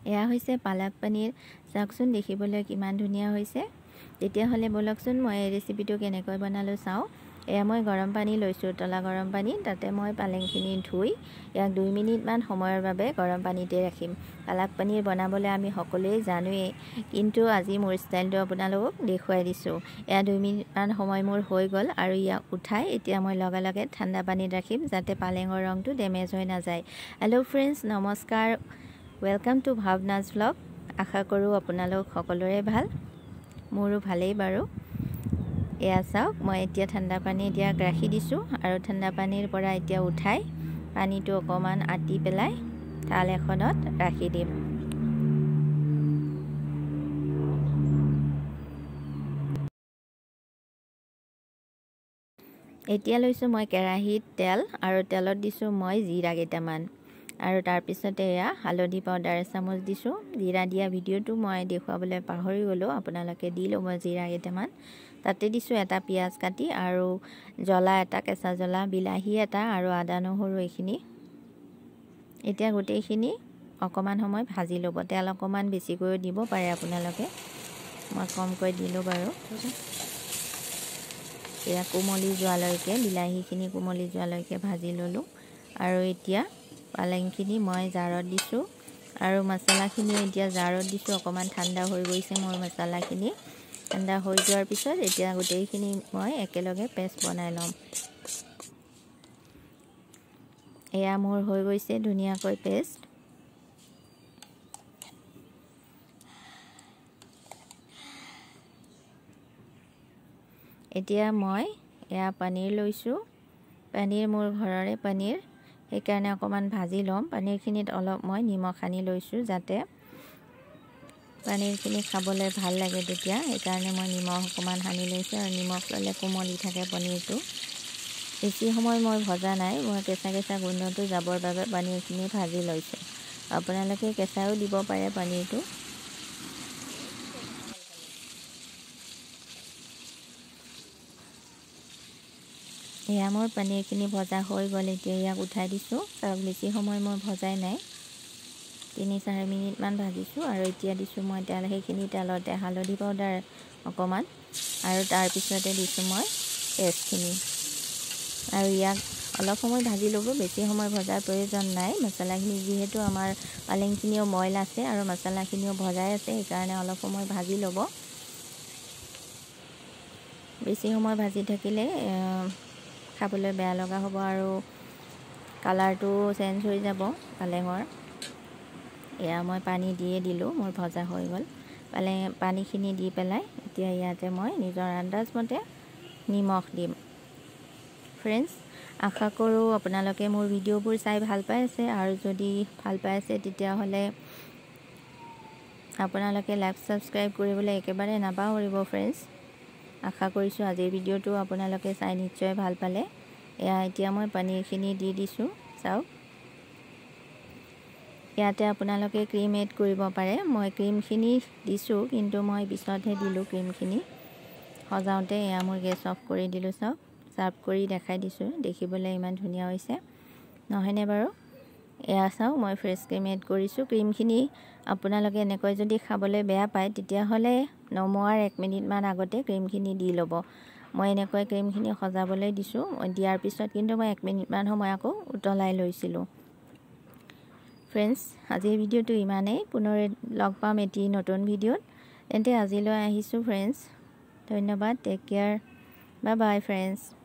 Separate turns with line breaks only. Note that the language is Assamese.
এয়া হৈছে পালক পনীৰ। চাওকচোন দেখিবলৈ কিমান ধুনীয়া হৈছে। তেতিয়াহ'লে বলকচোন মই এই ৰেচিপিটো কেনেকৈ বনালোঁ চাওঁ। এয়া মই গৰম পানী লৈছোঁ, উতলা গৰম পানী। তাতে মই পালেংখিনি ধুই ইয়াক 2 মিনিটমান সময়ৰ বাবে গৰম পানীতে ৰাখিম। পালক পনীৰ বনাবলৈ আমি সকলোৱে জানোৱেই, কিন্তু আজি মোৰ ষ্টাইলটো আপোনালোকক দেখুৱাই দিছোঁ। এয়া 2 মিনিটমান সময় মোৰ হৈ গ'ল আৰু ইয়াক উঠাই এতিয়া মই লগে লগে ঠাণ্ডা পানীত ৰাখিম, যাতে পালেঙৰ ৰংটো ডেমেজ হৈ নাযায়। হেল্ল' ফ্ৰেণ্ডছ, নমস্কাৰ, ৱেলকাম টু ভাৱনাজ ভ্লগ। আশা কৰোঁ আপোনালোক সকলোৰে ভাল, মোৰো ভালেই বাৰু। এয়া চাওক, মই এতিয়া ঠাণ্ডা পানীত ইয়াক ৰাখি দিছোঁ আৰু ঠাণ্ডা পানীৰ পৰা এতিয়া উঠাই পানীটো অকণমান আঁতি পেলাই থাল এখনত ৰাখি দিম। এতিয়া লৈছোঁ মই কেৰাহীত তেল আৰু তেলত দিছোঁ মই জিৰা কেইটামান আৰু তাৰপিছতে এয়া হালধি পাউডাৰ এচামুচ দিছোঁ। জিৰা দিয়া ভিডিঅ'টো মই দেখুৱাবলৈ পাহৰি গ'লোঁ, আপোনালোকে দি ল'ব জিৰা কেইটামান। তাতে দিছোঁ এটা পিঁয়াজ কাটি আৰু জ্বলা এটা, কেঁচা জ্বলা, বিলাহী এটা আৰু আদা নহৰু এইখিনি। এতিয়া গোটেইখিনি অকণমান সময় ভাজি ল'ব। তেল অকণমান বেছিকৈও দিব পাৰে আপোনালোকে, মই কমকৈ দিলোঁ বাৰু। এয়া কোমলি যোৱালৈকে, বিলাহীখিনি কোমলি যোৱালৈকে ভাজি ল'লোঁ আৰু এতিয়া পালেংখিনি মই জাৰত দিছোঁ আৰু মছলাখিনিও এতিয়া জাৰত দিছোঁ। অকণমান ঠাণ্ডা হৈ গৈছে মোৰ মছলাখিনি। ঠাণ্ডা হৈ যোৱাৰ পিছত এতিয়া গোটেইখিনি মই একেলগে পেষ্ট বনাই ল'ম। এয়া মোৰ হৈ গৈছে ধুনীয়াকৈ পেষ্ট। এতিয়া মই এয়া পনীৰ লৈছোঁ। পনীৰ মোৰ ঘৰৰে পনীৰ, সেইকাৰণে অকণমান ভাজি ল'ম। পনীৰখিনিত অলপ মই নিমখ সানি লৈছোঁ, যাতে পনীৰখিনি খাবলৈ ভাল লাগে তেতিয়া, সেইকাৰণে মই নিমখ অকণমান সানি লৈছোঁ। আৰু নিমখ ল'লে কোমলি থাকে পনীৰটো। বেছি সময় মই ভজা নাই, মই কেঁচা কেঁচা গোন্ধটো যাবৰ বাবে পনীৰখিনি ভাজি লৈছোঁ। আপোনালোকে কেঁচাও দিব পাৰে পনীৰটো। এয়া মোৰ পনীৰখিনি ভজা হৈ গ'ল। এতিয়া ইয়াক উঠাই দিছোঁ। চাওক, বেছি সময় মই ভজাই নাই, 3-4 মিনিটমান ভাজিছোঁ। আৰু এতিয়া দিছোঁ মই তেল, সেইখিনি তেলতে হালধি পাউডাৰ অকণমান আৰু তাৰপিছতে দিছোঁ মই পেষ্টখিনি। আৰু ইয়াক অলপ সময় ভাজি ল'ব, বেছি সময় ভজাৰ প্ৰয়োজন নাই। মছলাখিনি যিহেতু আমাৰ পালেংখিনিও বইল আছে আৰু মছলাখিনিও ভজাই আছে, সেইকাৰণে অলপ সময় ভাজি ল'ব। বেছি সময় ভাজি থাকিলে খাবলৈ বেয়া লগা হ'ব আৰু কালাৰটো চেঞ্জ হৈ যাব পালেঙৰ। এয়া মই পানী দিয়ে দিলোঁ, মোৰ ভজা হৈ গ'ল। পানীখিনি দি পেলাই এতিয়া ইয়াতে মই নিজৰ আন্দাজমতে নিমখ দিম। ফ্ৰেণ্ডছ, আশা কৰোঁ আপোনালোকে মোৰ ভিডিঅ'বোৰ চাই ভাল পাই আছে, আৰু যদি ভাল পাই আছে তেতিয়াহ'লে আপোনালোকে লাইক ছাবস্ক্ৰাইব কৰিবলৈ একেবাৰে নাপাহৰিব ফ্ৰেণ্ডছ। আশা কৰিছোঁ আজিৰ ভিডিঅ'টো আপোনালোকে চাই নিশ্চয় ভাল পালে। এয়া এতিয়া মই পনীৰখিনি দি দিছোঁ। চাওক, ইয়াতে আপোনালোকে ক্ৰীম এড কৰিব পাৰে। মই ক্ৰীমখিনি দিছোঁ, কিন্তু মই পিছতহে দিলোঁ ক্ৰীমখিনি সজাওঁতে। এয়া মোৰ গেছ অফ কৰি দিলোঁ। চাওক, ছাৰ্ভ কৰি দেখাই দিছোঁ, দেখিবলৈ ইমান ধুনীয়া হৈছে নহয়নে বাৰু। এয়া চাওক, মই ফ্ৰেছ ক্ৰীম এড কৰিছোঁ। ক্ৰীমখিনি আপোনালোকে এনেকৈ যদি খাবলৈ বেয়া পায়, তেতিয়াহ'লে নমোৱাৰ 1 মিনিটমান আগতে ক্ৰীমখিনি দি ল'ব। মই এনেকৈ ক্ৰীমখিনি সজাবলৈ দিছোঁ। দিয়াৰ পিছত কিন্তু মই 1 মিনিটমান সময় আকৌ উতলাই লৈছিলোঁ। ফ্ৰেণ্ডছ, আজিৰ ভিডিঅ'টো ইমানেই। পুনৰ লগ পাম এটি নতুন ভিডিঅ'ত। তেন্তে আজিলৈ আহিছোঁ ফ্ৰেণ্ডছ, ধন্যবাদ, take care, bye bye friends.